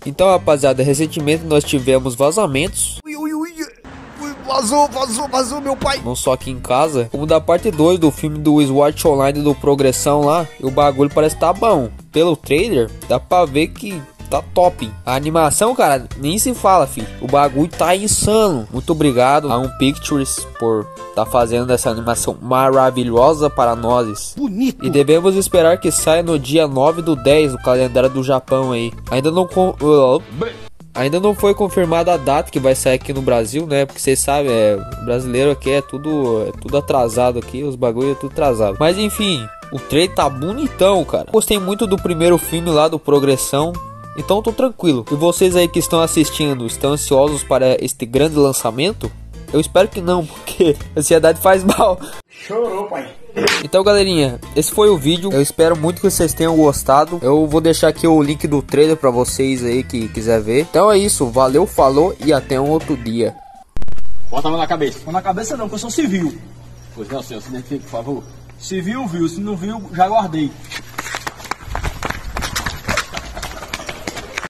Então, rapaziada, recentemente nós tivemos vazamentos. Vazou, meu pai. Não só aqui em casa, como da parte 2 do filme do Sword Online do Progressão lá. E o bagulho parece que tá bom. Pelo trailer, dá pra ver que tá top. A animação, cara, nem se fala, filho. O bagulho tá insano. Muito obrigado a Pictures por tá fazendo essa animação maravilhosa para nós. Bonito. E devemos esperar que saia no dia 9/10 do calendário do Japão aí. Ainda não foi confirmada a data que vai sair aqui no Brasil, né? Porque vocês sabem, brasileiro aqui é tudo atrasado aqui, os bagulho é tudo atrasado. Mas enfim, o trailer tá bonitão, cara. Gostei muito do primeiro filme lá do Progressão. Então tô tranquilo. E vocês aí que estão assistindo, estão ansiosos para este grande lançamento? Eu espero que não, porque a ansiedade faz mal. Chorou, pai. Então, galerinha, esse foi o vídeo. Eu espero muito que vocês tenham gostado. Eu vou deixar aqui o link do trailer pra vocês aí que quiser ver. Então é isso, valeu, falou e até um outro dia. Bota a mão na cabeça. Não na cabeça não, que eu sou civil. Pois não, senhor, se identifique, por favor. Civil viu, se não viu, já guardei.